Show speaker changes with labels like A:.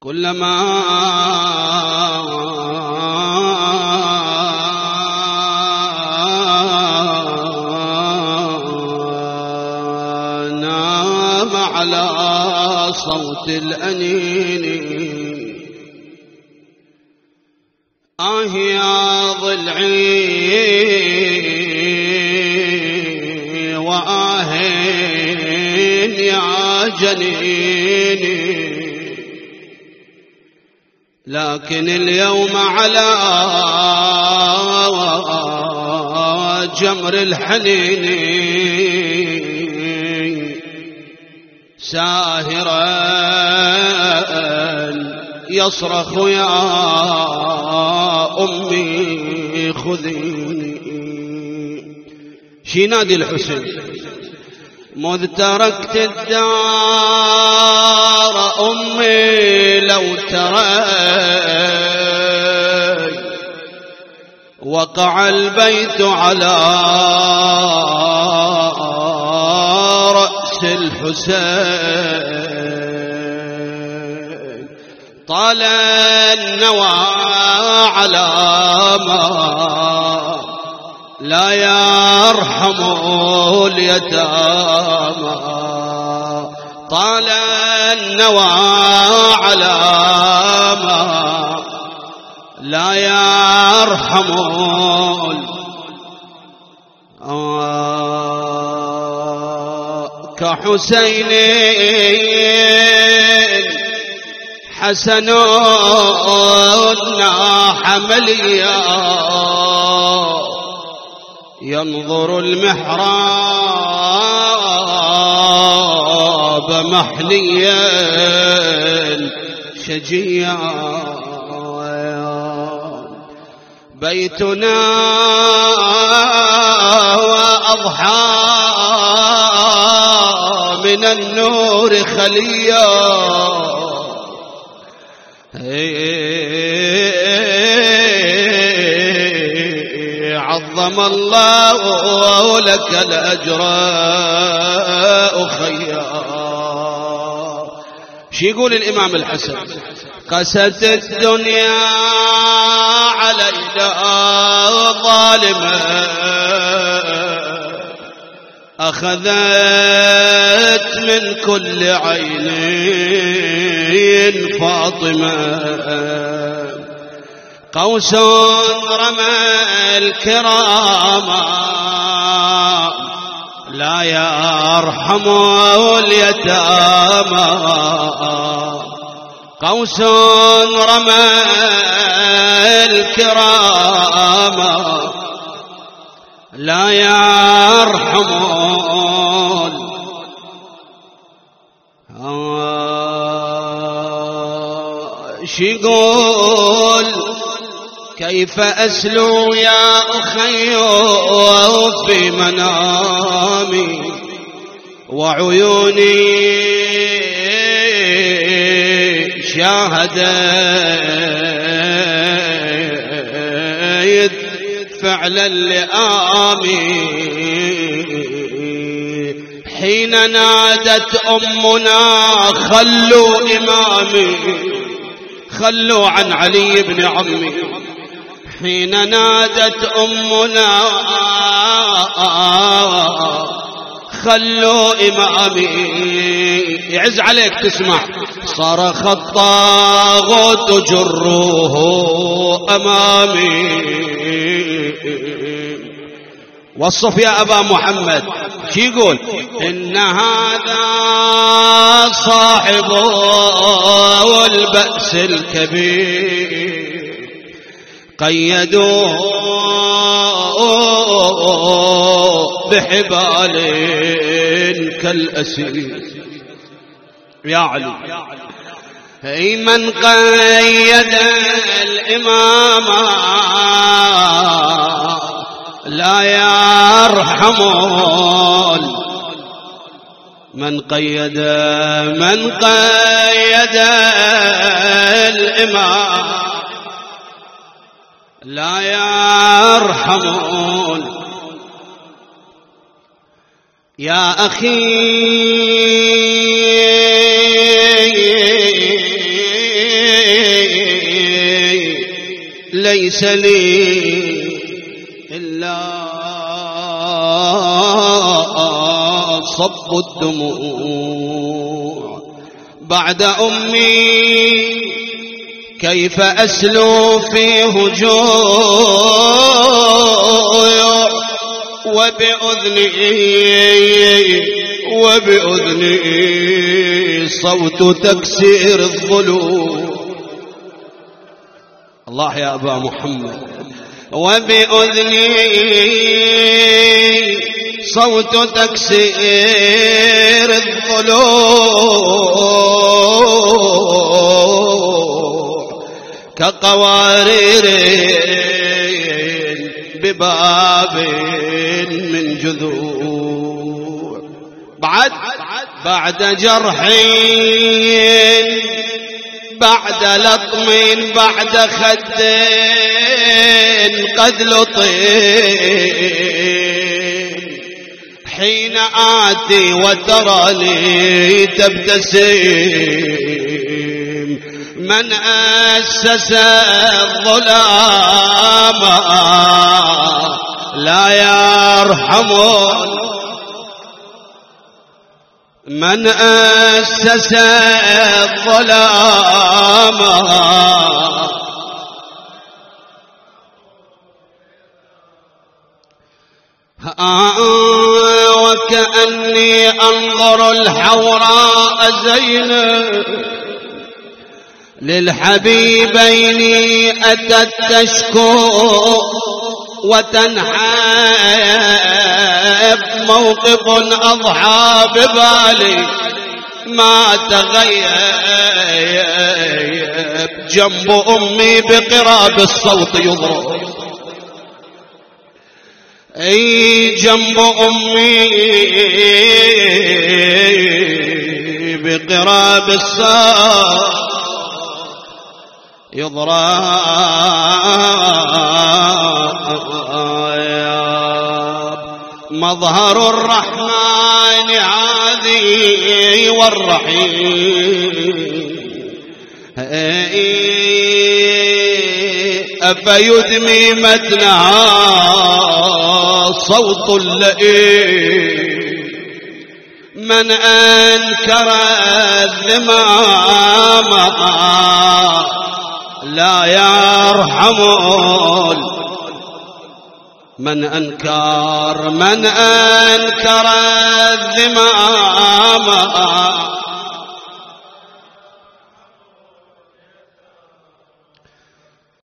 A: كلما نام على صوت الأنين يا ضلعي يا جنيني، لكن اليوم على جمر الحنين ساهرا يصرخ يا أمي خذيني. شي نادي الحسين مذ تركت الدار أمي لو ترى وقع البيت على رأس الحسين، طال النوى على ما لا يرحم اليتامى، طال النوى على ما لا يرحم كحسين حسن ناح مليا ينظر المحراب محنيا شجيا، بيتنا وأضحى من النور خليا، عظم الله لك الأجر أخيا. شو يقول الإمام الحسن؟ قست الدنيا علينا ظالمة أخذت من كل عين فاطمة، قوس رمى الكرامة لا يرحم اليتامى، قوس رمى الكرامة لا يرحم شيقول كيف أسلو يا أخي في منامي وعيوني شاهدت فعل اللئامي حين نادت أمنا خلوا إمامي، خلوا عن علي بن عمي، حين نادت أمنا خلوا إمامي، يعز عليك تسمع، صرخ الطاغوت جروه أمامي. وصف يا أبا محمد، شو يقول؟ إن هذا صاحب البأس الكبير قيدوه بحبال كالأسير. يا علي أي من قيد الإمام لا يرحم، من قيد الإمام لا يرحمون. يا أخي ليس لي إلا صب الدموع بعد أمي، كيف أسلو في هجوع وبأذني صوت تكسير الضلوع. الله يا أبا محمد. وبأذني صوت تكسير الضلوع كقوارير بباب من جذوع. بعد جرحين، بعد لطم، بعد خدين قد لطين، حين آتي وتراني تبتسم، من أسس الظلام لا يرحمون، من أسس الظلام وكأني أنظر الحوراء زينب للحبيبين أتت تشكو وتنحب، موقف أضحى ببالي ما تغيب، جنب أمي بقراب الصوت يضرب، أي جنب أمي بقراب الصوت يضرب، مظهر الرحمن عادي والرحيم، أفيدمي متنها صوت اللئيم، من أنكر الذمام لا يرحمون، من أنكر الذمام